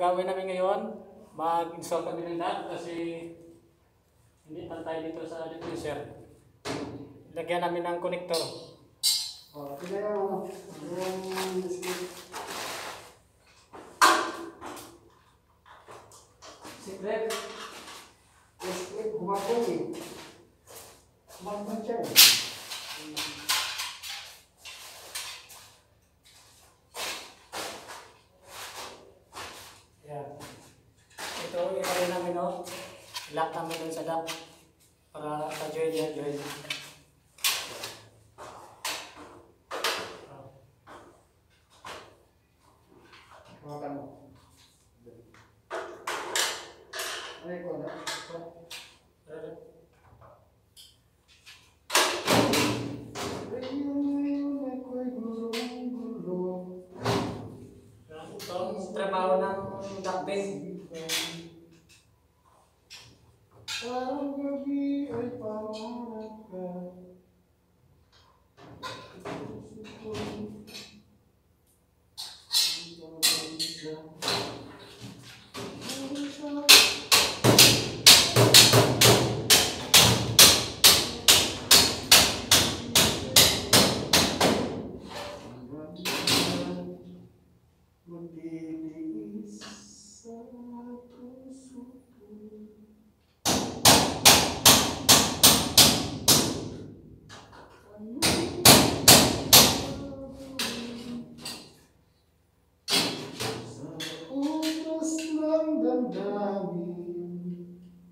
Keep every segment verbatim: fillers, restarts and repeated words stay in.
gagawin namin ngayon, mag-install kami ng nut kasi hindi pantay dito sa diffuser. Lagyan namin ng connector. Oh, tingnan mo. Yung biscuit. Secret. Biscuit, humapon eh. Humapon siya eh. Yan. Ito, ilagay namin o. Lock namin dun sa lock. Para ka-join yan, join. Hawakan mo. Ano yung kona? Itong trabaho ng ducting. Parang gabi ay pangarap ka. Magtitiis sa puso ko. Sa oras ng damdamin,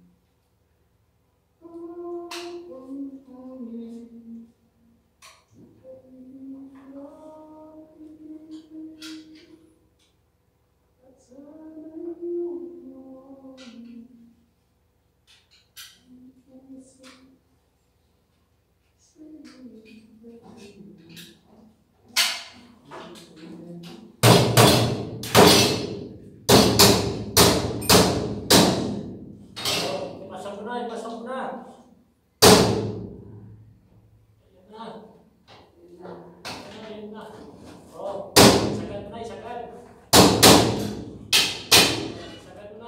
ang pangtangin at sana'y iyong Ipasok na, ipasok na. Ayan na. Ayan na, ayan na. Oh, sagad na, sagad. Sagad na.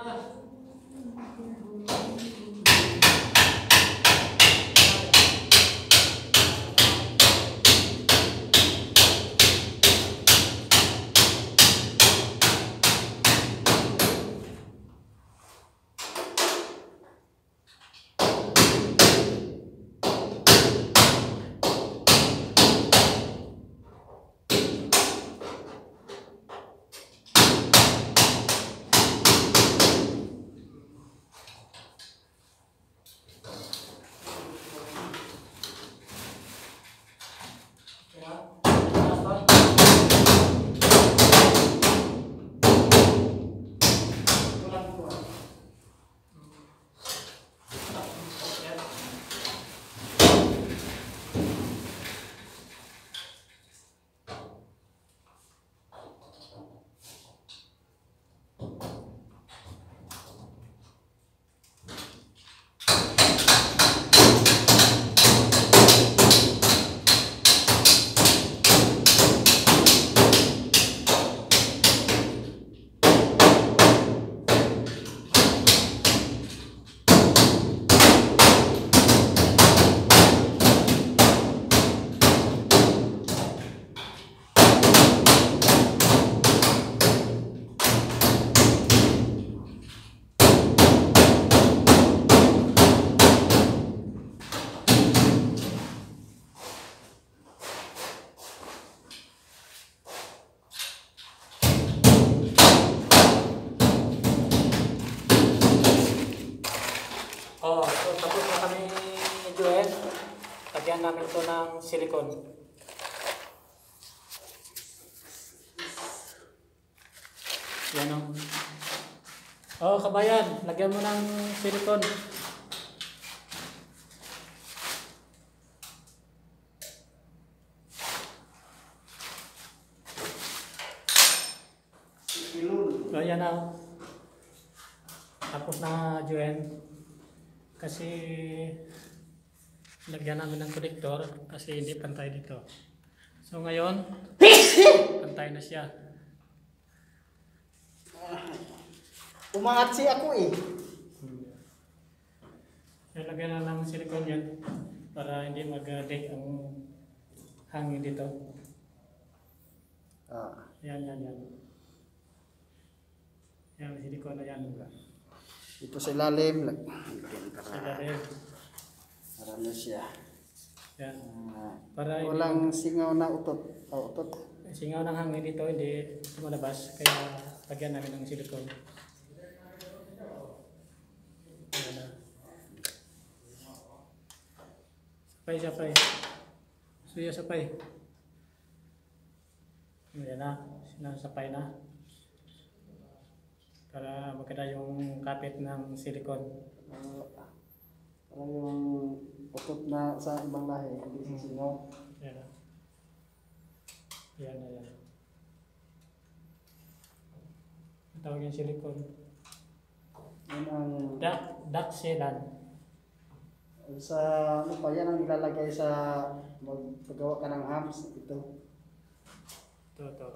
Oh, so tapos na kami join. Lagyan namin ito ng silicone. Yan o. Oh, kabayan, lagyan mo ng silicone. So, yan o. Tapos na join. Kasi lagyan namin ng connector kasi hindi pantay dito. So ngayon, pantay na siya. Umangat si ako eh. Hmm. Lagyan na ng silicone yan para hindi mag-leak ang hangin dito. Ah. Yan, yan, yan. Yan, silicone na yan. Ito sa ilalim. Sa ilalim. Marami siya. Yan. Ah, Para hindi walang singaw na utot. Oh, utot. singaw ng hangin dito, hindi lumalabas. Kaya lagyan namin ng silicone. Yan na. Sapay, sapay. Suya, sapay. Yan na. Sinasapay na. Para maganda yung kapit ng silicone. Uh, parang yung utot na sa ibang lahi. Hindi sa singaw. Yan na. Yan na yan. Ang tawag yung silicone. Yan ang... Duck, duck sealant. Sa ano pa yan ang ilalagay sa magpagawa ka ng hams. Ito. Ito, ito.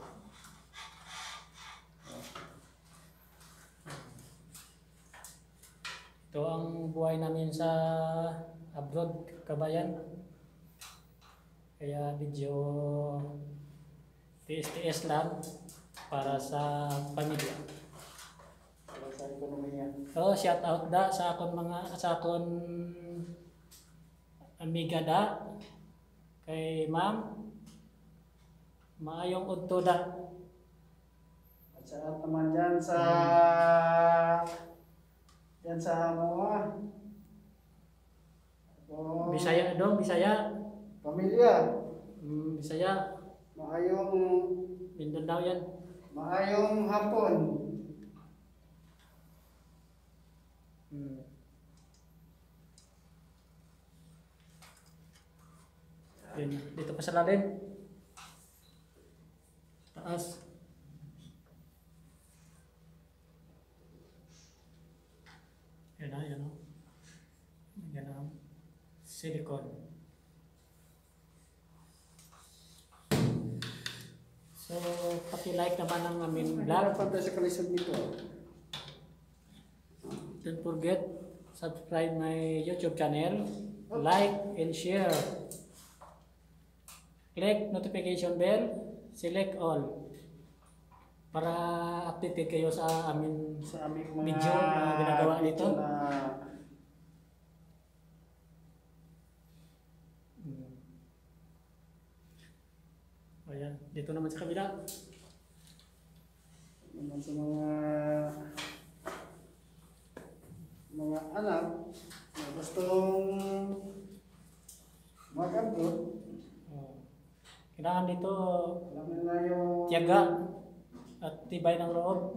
Ito ang buhay namin sa abroad, kabayan. Kaya medyo tiis-tiis lang para sa pamilya. Para sa ekonomiya. So, shout out da sa akon mga sa akon amiga da kay ma'am. Maayong udto da. At sa naman dyan sa... Yan sa mga... Oh, Bisaya dong, Bisaya. pamilya. Mm, Bisaya. Maayong... Mindanao yan. Maayong hapon. Mm. Yun, dito pa sa lalim. Taas. Yan na, yan o. Yan na. Silicone. So, paki-like naman ang aming vlog. Vlog. Sa kalisod nito. Don't forget, subscribe my YouTube channel, like and share. Click notification bell, select all. Para updated kayo sa amin Sa aming mga video na ginagawa video nito. na Hmm. Ayan, dito naman sa kabila. naman sa mga mga anak na gustong mag-upload. Oh. Kailangan dito Alam mo na yung tiyaga at tibay ng loob.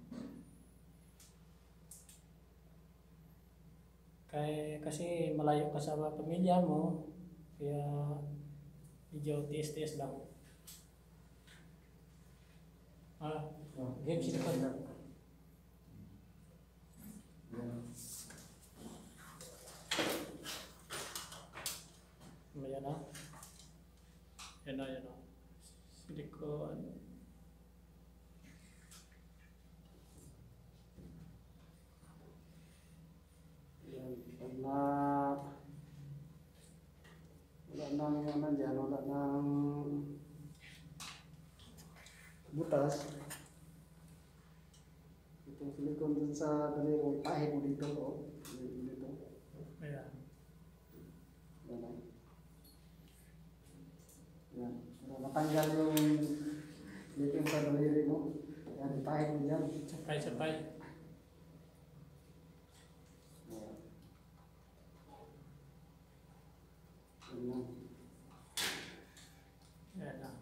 Kaya, kasi malayo ka sa pamilya mo, kaya medyo tiis-tiis lang. Ah, game sila pa. Ayan na. Yan na, yan na. Silicone. Yan, pag na wala nang ano dyan, wala nang butas. Itong silikon dun sa daliri, pahit mo dito. Oh. Dito. Ayan. Yan. oh. Yan. Para matanggal yung dito sa daliri mo. Yan, pahit mo dyan. Sapay-sapay. Yan. Yan. Ayan na.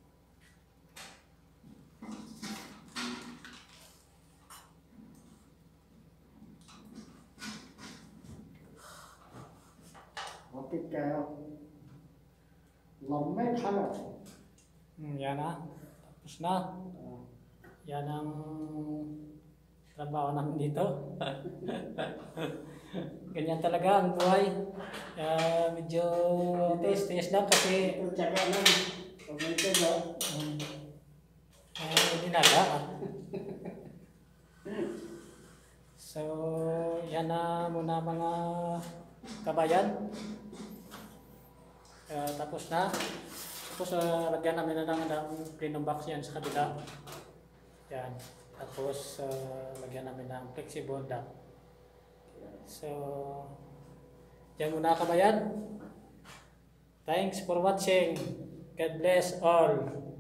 Bakit kayo? Lamig ha? Hmm, yan na. Tapos na. Ah, Yan ang trabaho namin dito. Ganyan talaga ang buhay. Uh, medyo tiis-tiis lang kasi ito tsaka lang. Pag ito no? um, uh, dinaga. muna mga kabayan. Uh, tapos na. Tapos uh, lagyan namin na ng, ng plenum box yan sa kabila. Yan. Tapos uh, lagyan namin ng flexible dock. So, yan muna kabayan. Thanks for watching. God bless all.